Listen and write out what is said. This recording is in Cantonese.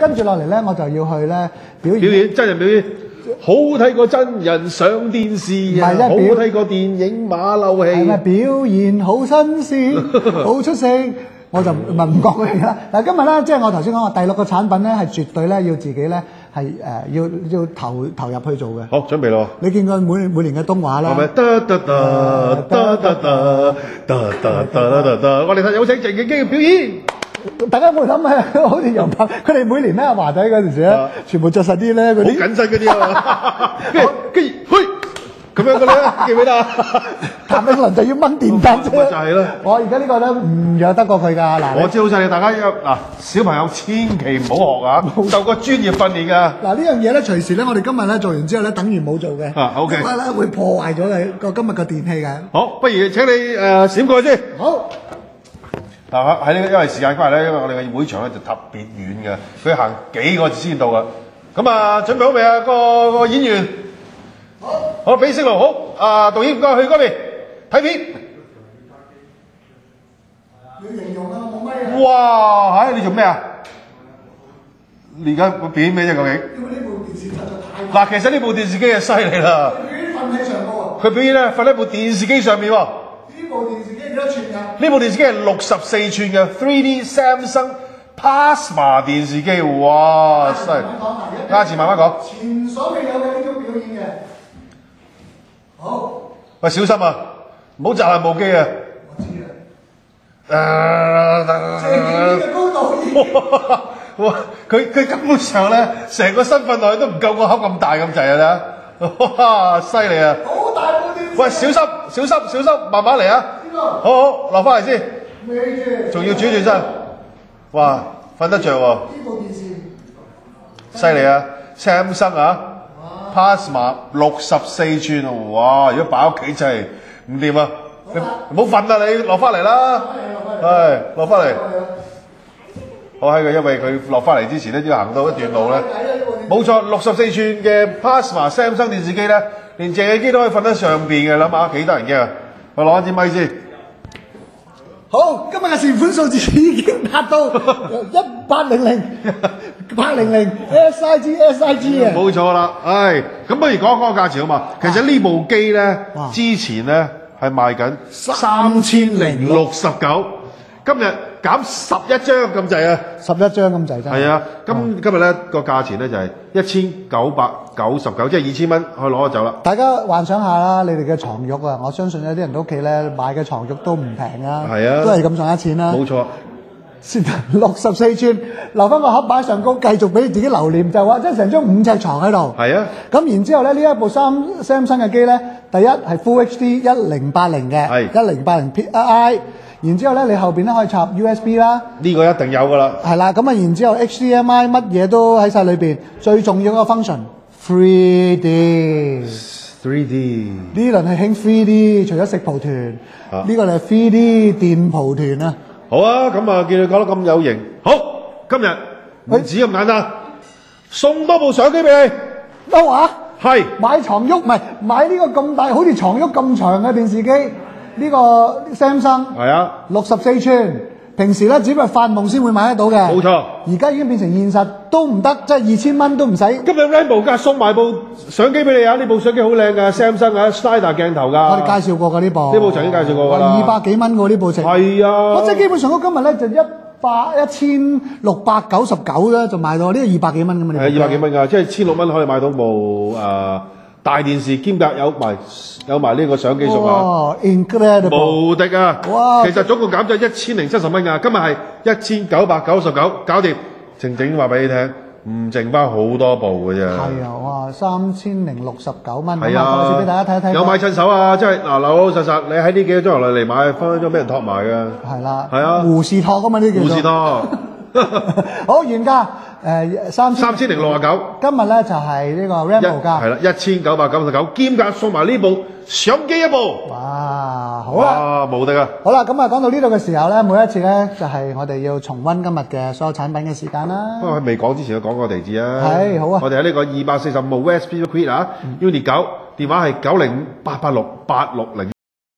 跟住落嚟咧，我就要去咧表演真人表演，好睇過真人上電視啊，好睇過電影馬騮戲。 係咪表現好新鮮、好出色？我就唔講嗰樣嘢啦。嗱，今日咧，即係我頭先講話第6個產品咧，係絕對咧要自己咧係要投入去做嘅。 好，準備咯。你見過每年嘅東畫啦？ 係咪？我哋睇有請鄭敬基嘅表演。 大家有冇諗啊？好似楊柏，佢哋每年咧華仔嗰陣時咧，全部着實啲咧，嗰啲好緊身嗰啲啊，跟住去咁樣嘅咧，記唔記得啊？ 譚詠麟就要掹電單車， 就係咯。 我而家呢個咧唔養得過佢㗎嗱。 我知好犀利，大家嗱小朋友千祈唔好學啊，受過專業訓練㗎。 嗱呢樣嘢咧，隨時咧，我哋今日咧做完之後咧，等於冇做嘅。 OK。 因為咧會破壞咗你個今日嘅電器嘅。 好，不如請你閃過去先。 好。 嗱喺呢個因為時間關係咧，因為我哋嘅會場咧就特別遠嘅，佢行幾個字先到嘅。咁啊，準備好未啊？個演員。好，俾聲路好。導演唔該去嗰邊睇片。 你形容啊，冇乜嘢。哇！你做咩啊？你而家表演咩啫？究竟？ 因為呢部電視實在太…… 嗱，其實呢部電視機係犀利啦。 佢表演瞓喺上高啊！ 佢表演咧瞓喺部電視機上面喎。 呢部電視機幾多寸㗎？ 呢部電視機係64寸嘅 3D Samsung Plasma 電視機，哇！犀利。價錢慢慢講。 前所未有嘅呢種表演嘅。好。 喂，小心啊！唔好砸爛部機啊！ 我知啊。鄭敬基嘅高度。 哇！佢根本上咧，成個身份內都唔夠個盒咁大咁滯啊！哇！犀利啊！ 好大部電視。 喂，小心，慢慢嚟啊！好，落翻嚟先。仲要轉身。哇！瞓得着喎。呢部電視。 犀利啊 ！Samsung 啊 ，Plasma 64寸，哇！如果擺屋企真係唔掂啊！你唔好瞓啦，你落翻嚟啦。係落翻嚟。我喺佢，因為佢落翻嚟之前咧，要行到一段路咧。冇錯，64寸嘅 Plasma Samsung 電視機咧，連鄭敬基都可以瞓得上邊嘅，諗下幾得人驚啊！我攞一支咪先。 好，今日嘅存款數字已經達到1800 800 SIG 啊！ 冇錯啦，咁不如講個價錢好嘛？其實呢部機咧，之前咧係賣緊3069，今日減11張咁滯啊！11張咁滯真係。係啊，今日咧個價錢咧就係1999，即係2000蚊可以攞得走啦。 大家幻想下啦，你哋嘅床褥啊，我相信有啲人屋企咧買嘅床褥都唔平啊，都係咁上下錢啦。 冇錯。 先64寸，留翻個盒擺上高，繼續俾自己留念就話，即係成張5尺床喺度。係啊。咁然之後咧，呢一部Samsung 嘅機咧，第一係 Full HD 1080嘅，係1080 Pi。然之後咧，你後邊咧可以插 USB 啦。呢個一定有噶啦。係啦，咁啊，然之後 HDMI 乜嘢都喺晒裏邊。最重要嘅 function 3D。呢輪係興 3D，除咗食蒲團，呢個係 3D 電蒲團啊。好啊，咁啊，見你講得咁有型。好，今日唔止咁簡單，送多部相機俾你。都話係買床褥，唔係買呢個咁大，好似床褥咁長嘅電視機。呢個 Samsung 係啊，64寸，平時咧只不過發夢先會買得到嘅。冇錯，而家已經變成現實，都唔得，即係2000蚊都唔使。今日 Rainbow 價送埋部相機俾你啊！呢部相機好靚㗎 ，Samsung 啊 ，Slider 鏡頭㗎。我哋介紹過㗎呢部。呢部曾經介紹過㗎啦。200幾蚊㗎呢部成。係啊。我即係基本上我今日咧就1699咧就買到呢個200幾蚊咁啊。係200幾蚊㗎，即係1600蚊可以買到部大電視兼夾有埋呢個相機數啊！哇 ，incredible！ 無敵啊！哇，其實總共減咗1070蚊㗎，今日係1999，搞掂。靜靜話俾你聽，唔剩翻好多部㗎啫。係啊，哇，3069蚊。係啊，我俾大家睇一睇。有買趁手啊！即係嗱，老老實實，你喺呢幾個鐘頭內嚟買，分分鐘俾人托埋㗎。係啦。係啊。護士托㗎嘛呢啲叫做。護士托。好，原價3069，今日咧就係呢個 Rainbow 價，係啦1999，兼夾送埋呢部相機一部。哇，好啦，無敵啊！好啦，咁啊講到呢度嘅時候咧，每一次咧就係我哋要重溫今日嘅所有產品嘅時間啦。不過佢未講之前，都講個地址啊。係，好啊。我哋喺呢個245 West Peter Street 啊 ，Unit 9，電話係908868660。